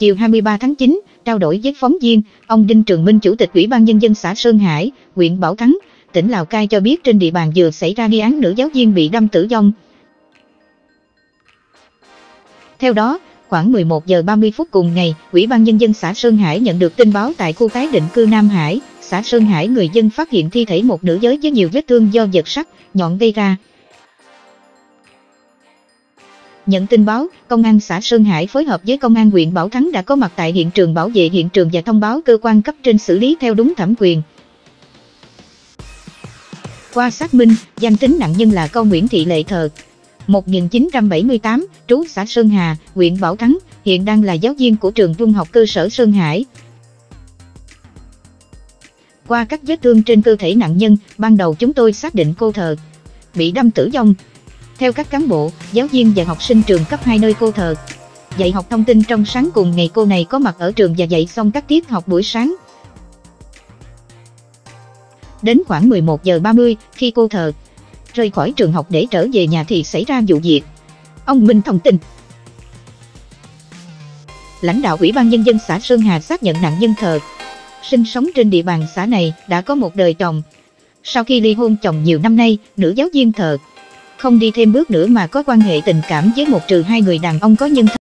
Chiều 23 tháng 9, trao đổi với phóng viên, ông Đinh Trường Minh, Chủ tịch Ủy ban Nhân dân xã Sơn Hải, huyện Bảo Thắng, tỉnh Lào Cai cho biết trên địa bàn vừa xảy ra nghi án nữ giáo viên bị đâm tử vong. Theo đó, khoảng 11 giờ 30 phút cùng ngày, Ủy ban Nhân dân xã Sơn Hải nhận được tin báo tại khu tái định cư Nam Hải, xã Sơn Hải, người dân phát hiện thi thể một nữ giới với nhiều vết thương do vật sắc nhọn gây ra. Nhận tin báo, Công an xã Sơn Hải phối hợp với Công an huyện Bảo Thắng đã có mặt tại hiện trường, bảo vệ hiện trường và thông báo cơ quan cấp trên xử lý theo đúng thẩm quyền. Qua xác minh, danh tính nạn nhân là cô Nguyễn Thị Lệ Thờ, 1978, trú xã Sơn Hà, huyện Bảo Thắng, hiện đang là giáo viên của trường trung học cơ sở Sơn Hải. Qua các vết thương trên cơ thể nạn nhân, ban đầu chúng tôi xác định cô Thờ bị đâm tử vong. Theo các cán bộ, giáo viên và học sinh trường cấp 2 nơi cô Thờ dạy học thông tin trong sáng cùng ngày, cô này có mặt ở trường và dạy xong các tiết học buổi sáng. Đến khoảng 11 giờ 30, khi cô Thờ rời khỏi trường học để trở về nhà thì xảy ra vụ việc. Ông Minh thông tin. Lãnh đạo Ủy ban Nhân dân xã Sơn Hà xác nhận nạn nhân Thờ sinh sống trên địa bàn xã này, đã có một đời chồng. Sau khi ly hôn chồng nhiều năm nay, nữ giáo viên Thờ không đi thêm bước nữa mà có quan hệ tình cảm với một trừ hai người đàn ông có nhân thân.